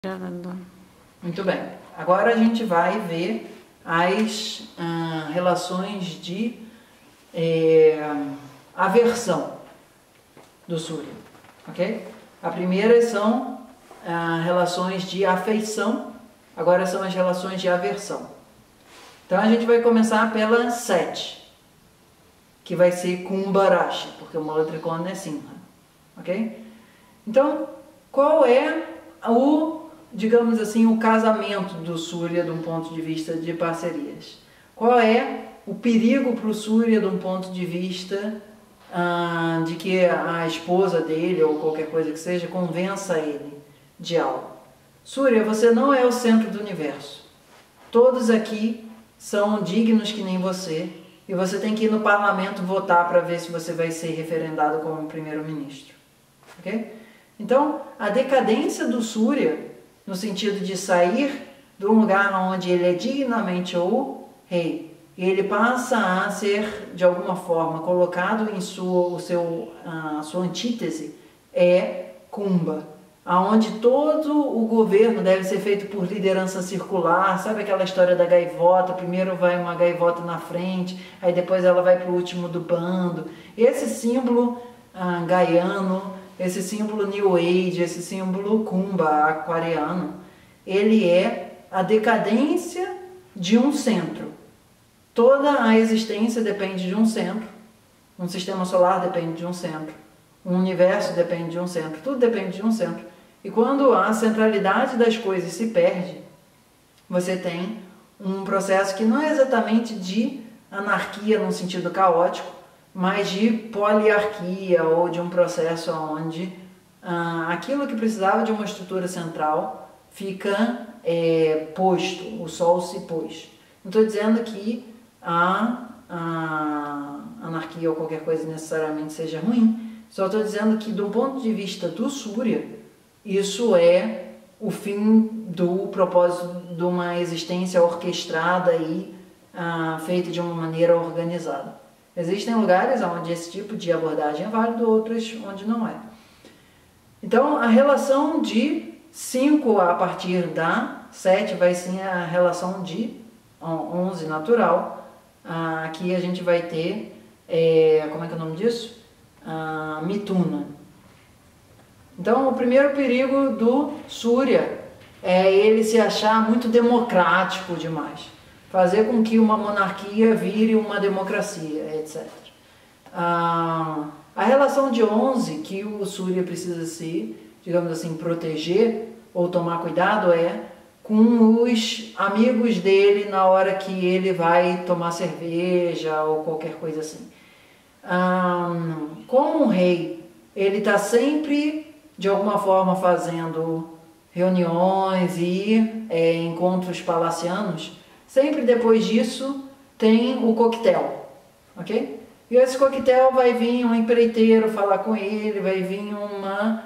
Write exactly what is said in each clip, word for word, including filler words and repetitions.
Gravando. Muito bem. Agora a gente vai ver as ah, relações de é, aversão do Surya, ok? A primeira são ah, relações de afeição, agora são as relações de aversão. Então a gente vai começar pela sete, que vai ser Kumbharashi, porque o Mula Trikona é Simha, ok? Então, qual é o, digamos assim, o casamento do Surya de um ponto de vista de parcerias? Qual é o perigo para o Surya de um ponto de vista ah, de que a esposa dele ou qualquer coisa que seja convença ele de algo? Surya, você não é o centro do universo. Todos aqui são dignos que nem você e você tem que ir no parlamento votar para ver se você vai ser referendado como primeiro-ministro, ok? Então, a decadência do Surya, no sentido de sair de um lugar onde ele é dignamente o rei, e ele passa a ser, de alguma forma, colocado em sua, o seu, a sua antítese, é Kumbha, aonde todo o governo deve ser feito por liderança circular. Sabe aquela história da gaivota? Primeiro vai uma gaivota na frente, aí depois ela vai para o último do bando. Esse símbolo ah, gaiano, esse símbolo New Age, esse símbolo Kumbha, aquariano, ele é a decadência de um centro. Toda a existência depende de um centro. Um sistema solar depende de um centro. Um universo depende de um centro. Tudo depende de um centro. E quando a centralidade das coisas se perde, você tem um processo que não é exatamente de anarquia no sentido caótico, mas de poliarquia ou de um processo onde ah, aquilo que precisava de uma estrutura central fica é, posto, o sol se pôs. Não estou dizendo que a, a anarquia ou qualquer coisa necessariamente seja ruim, só estou dizendo que do ponto de vista do Surya, isso é o fim do propósito de uma existência orquestrada e ah, feita de uma maneira organizada. Existem lugares onde esse tipo de abordagem é válido, outros onde não é. Então, a relação de cinco a partir da sete vai ser a relação de onze natural. Aqui a gente vai ter, é, como é que é o nome disso? Ah, Mituna. Então, o primeiro perigo do Surya é ele se achar muito democrático demais. Fazer com que uma monarquia vire uma democracia, etcétera. Ah, a relação de onze que o Surya precisa se, digamos assim, proteger ou tomar cuidado é com os amigos dele na hora que ele vai tomar cerveja ou qualquer coisa assim. Ah, como um rei, ele está sempre, de alguma forma, fazendo reuniões e é, encontros palacianos. Sempre depois disso tem o coquetel, ok? E esse coquetel vai vir um empreiteiro falar com ele, vai vir uma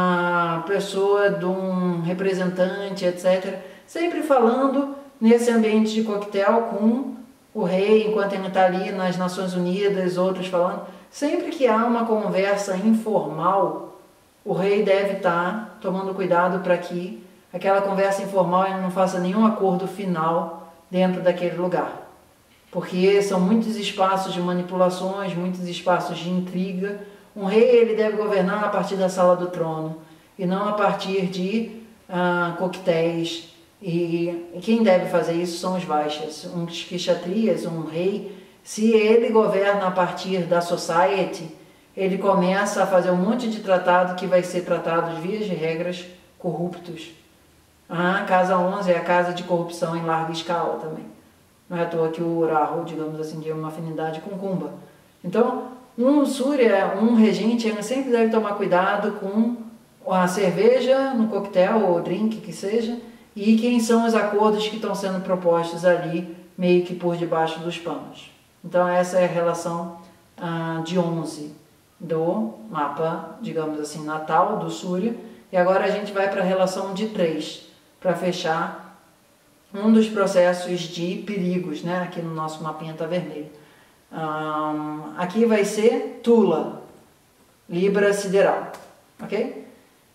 a pessoa de um representante, etcétera. Sempre falando nesse ambiente de coquetel com o rei, enquanto ele está ali nas Nações Unidas, outros falando. Sempre que há uma conversa informal, o rei deve estar tomando cuidado para que aquela conversa informal ele não faça nenhum acordo final dentro daquele lugar, porque são muitos espaços de manipulações, muitos espaços de intriga. Um rei ele deve governar a partir da sala do trono e não a partir de ah, coquetéis, e, e quem deve fazer isso são os Vaishyas. Um kshatriyas, um rei, se ele governa a partir da society, ele começa a fazer um monte de tratado que vai ser tratado de vias de regras corruptos. A casa onze é a casa de corrupção em larga escala também. Não é à toa que o Rahu, digamos assim, tem uma afinidade com Kumbha. Então, um Surya, um regente, ele sempre deve tomar cuidado com a cerveja no coquetel ou drink que seja, e quem são os acordos que estão sendo propostos ali, meio que por debaixo dos panos. Então, essa é a relação ah, de onze do mapa, digamos assim, natal do Surya. E agora a gente vai para a relação de três, para fechar um dos processos de perigos, né? Aqui no nosso mapinha está vermelho. Um, aqui vai ser Tula, Libra sideral, ok?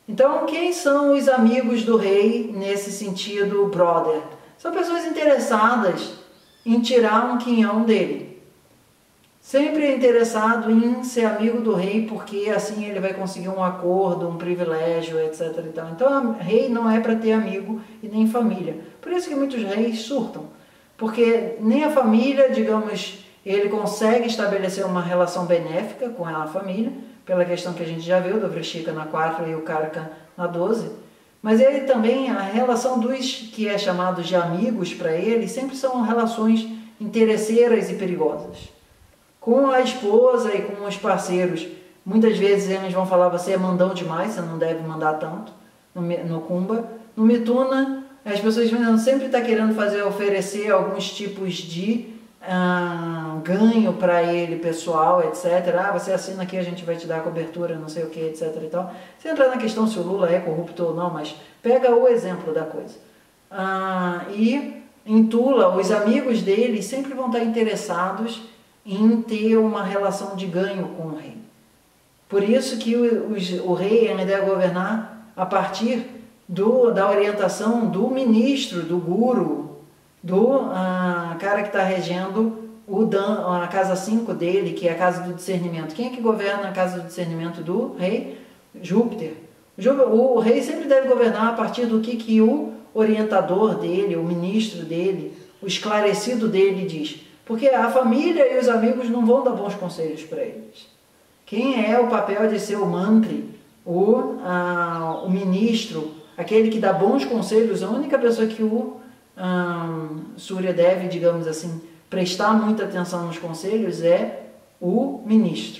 Então, quem são os amigos do rei nesse sentido, brother? São pessoas interessadas em tirar um quinhão dele. Sempre interessado em ser amigo do rei, porque assim ele vai conseguir um acordo, um privilégio, etcétera. Então, rei não é para ter amigo e nem família. Por isso que muitos reis surtam. Porque nem a família, digamos, ele consegue estabelecer uma relação benéfica com a família, pela questão que a gente já viu, do Vrishika na quatro e o Karka na doze. Mas ele também, a relação dos que é chamado de amigos para ele, sempre são relações interesseiras e perigosas. Com a esposa e com os parceiros, muitas vezes eles vão falar, você é mandão demais, você não deve mandar tanto, no, no Kumbha. No Mituna, as pessoas vão sempre estar querendo fazer, oferecer alguns tipos de ah, ganho para ele, pessoal, etcétera. Ah, você assina aqui, a gente vai te dar cobertura, não sei o que, etcétera. E tal. Sem entrar na questão se o Lula é corrupto ou não, mas pega o exemplo da coisa. Ah, e em Tula, os amigos dele sempre vão estar interessados em ter uma relação de ganho com o rei. Por isso que o, o, o rei ainda deve governar a partir do, da orientação do ministro, do guru, do ah, cara que está regendo o Dan, a casa cinco dele, que é a casa do discernimento. Quem é que governa a casa do discernimento do rei? Júpiter. O, o rei sempre deve governar a partir do que, que o orientador dele, o ministro dele, o esclarecido dele diz. Porque a família e os amigos não vão dar bons conselhos para eles. Quem é o papel de ser o mantri, o, ah, o ministro, aquele que dá bons conselhos, a única pessoa que o ah, Surya deve, digamos assim, prestar muita atenção nos conselhos é o ministro.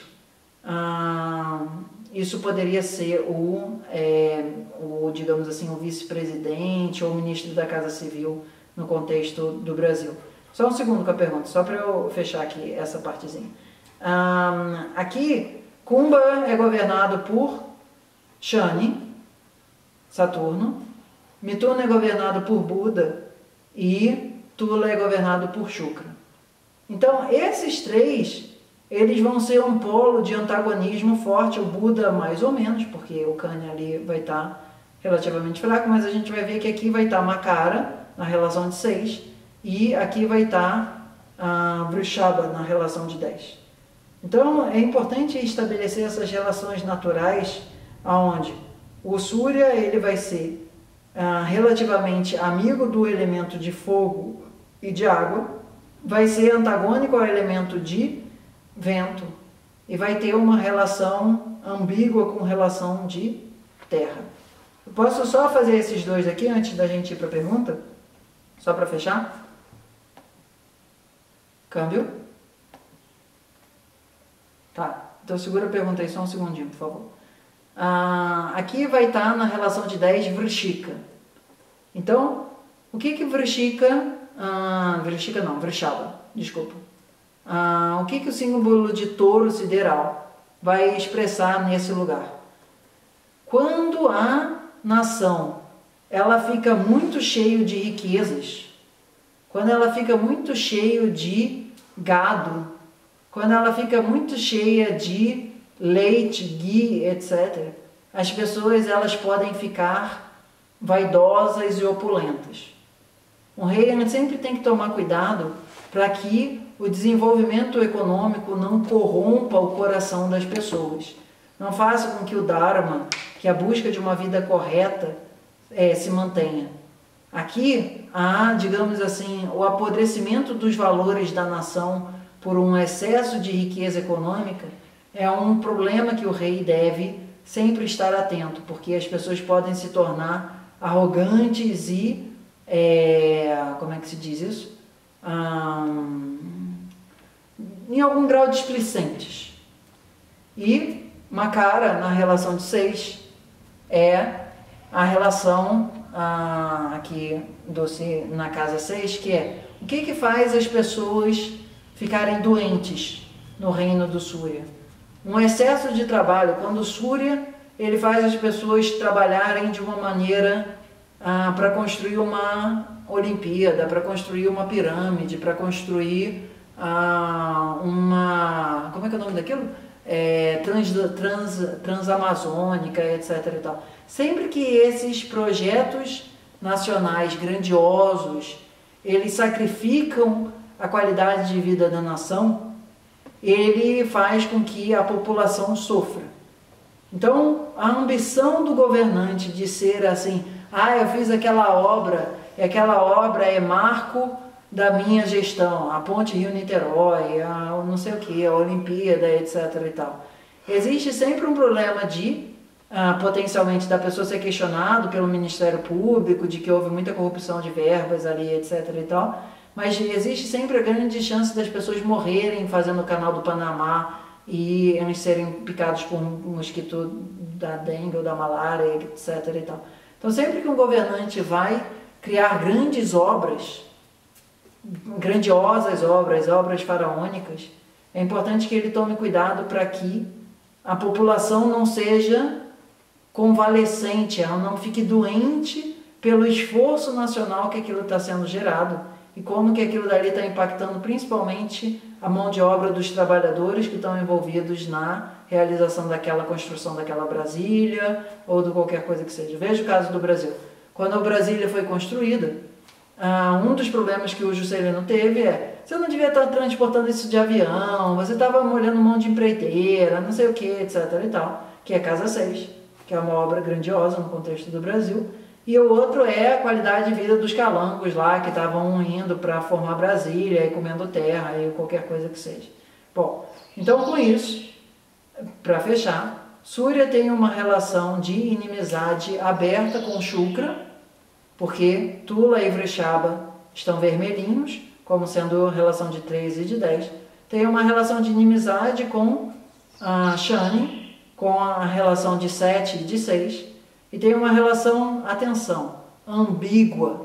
Ah, isso poderia ser o, é, o, digamos assim, o vice-presidente ou o ministro da Casa Civil no contexto do Brasil. Só um segundo com a pergunta, só para eu fechar aqui essa partezinha. Um, aqui, Kumbha é governado por Shani, Saturno, Mituna é governado por Buda e Tula é governado por Shukra. Então, esses três, eles vão ser um polo de antagonismo forte, o Buda mais ou menos, porque o Kanya ali vai estar relativamente fraco, mas a gente vai ver que aqui vai estar Makara, na relação de seis, e aqui vai estar a Vrishabha na relação de dez. Então é importante estabelecer essas relações naturais, onde o Surya ele vai ser ah, relativamente amigo do elemento de fogo e de água, vai ser antagônico ao elemento de vento e vai ter uma relação ambígua com relação de terra. Eu posso só fazer esses dois aqui antes da gente ir para a pergunta? Só para fechar? Câmbio. Tá, então segura a pergunta aí só um segundinho, por favor. Ah, aqui vai estar na relação de dez Vrishika. Então, o que que Vrishika... Ah, Vrishika não, Vrishabha, desculpa. Ah, o que que o símbolo de touro sideral vai expressar nesse lugar? Quando a nação ela fica muito cheio de riquezas, quando ela fica muito cheio de gado, quando ela fica muito cheia de leite, ghee, etcétera, as pessoas elas podem ficar vaidosas e opulentas. Um rei sempre tem que tomar cuidado para que o desenvolvimento econômico não corrompa o coração das pessoas. Não faça com que o Dharma, que a busca de uma vida correta, é, se mantenha. Aqui há, digamos assim, o apodrecimento dos valores da nação por um excesso de riqueza econômica é um problema que o rei deve sempre estar atento, porque as pessoas podem se tornar arrogantes e, é, como é que se diz isso? Hum, em algum grau displicentes. E Makara, na relação de seis, é a relação ah, aqui doce, na casa seis, que é o que, que faz as pessoas ficarem doentes no reino do Surya? Um excesso de trabalho. Quando o Surya ele faz as pessoas trabalharem de uma maneira ah, para construir uma Olimpíada, para construir uma pirâmide, para construir ah, uma... como é que é o nome daquilo? É, trans, trans, transamazônica, etcétera. E tal. sempre que esses projetos nacionais grandiosos, eles sacrificam a qualidade de vida da nação, ele faz com que a população sofra. Então, a ambição do governante de ser assim, ah, eu fiz aquela obra, e aquela obra é marco da minha gestão, a Ponte Rio-Niterói, a não sei o que, a Olimpíada, etc e tal. Existe sempre um problema de, ah, potencialmente, da pessoa ser questionado pelo Ministério Público, de que houve muita corrupção de verbas ali, etc e tal, mas existe sempre a grande chance das pessoas morrerem fazendo o canal do Panamá e eles serem picados por um mosquito da dengue ou da malária, etc e tal. Então, sempre que um governante vai criar grandes obras, grandiosas obras, obras faraônicas, é importante que ele tome cuidado para que a população não seja convalescente, ela não fique doente pelo esforço nacional que aquilo está sendo gerado e como que aquilo dali está impactando principalmente a mão de obra dos trabalhadores que estão envolvidos na realização daquela construção daquela Brasília ou de qualquer coisa que seja. Veja o caso do Brasil. Quando a Brasília foi construída, ah, um dos problemas que o Juscelino teve é, você não devia estar transportando isso de avião, você estava molhando um monte de empreiteira, não sei o que, etc e tal, que é Casa seis, que é uma obra grandiosa no contexto do Brasil, e o outro é a qualidade de vida dos calangos lá, que estavam indo para formar Brasília e comendo terra e qualquer coisa que seja. Bom, então com isso, para fechar, Súria tem uma relação de inimizade aberta com Shukra, porque Tula e Vreshaba estão vermelhinhos, como sendo relação de três e de dez. Tem uma relação de inimizade com a Shani, com a relação de sete e de seis. E tem uma relação, atenção, ambígua.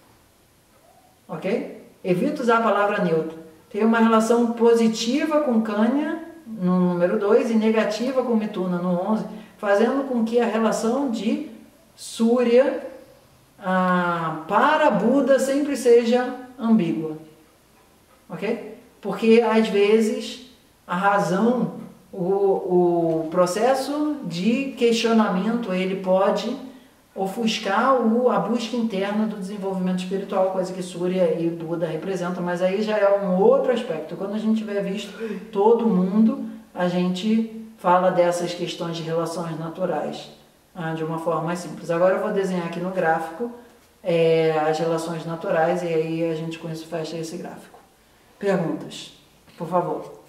Ok? Evita usar a palavra neutra. Tem uma relação positiva com Kanya, no número dois, e negativa com Mituna, no onze, fazendo com que a relação de Súria ah, para Buda sempre seja ambígua. Ok? Porque, às vezes, a razão, o, o processo de questionamento, ele pode ofuscar o, a busca interna do desenvolvimento espiritual, coisa que Súria e Buda representam, mas aí já é um outro aspecto. Quando a gente tiver visto todo mundo, a gente fala dessas questões de relações naturais ah, de uma forma mais simples. Agora eu vou desenhar aqui no gráfico é, as relações naturais e aí a gente com isso fecha esse gráfico. Perguntas, por favor.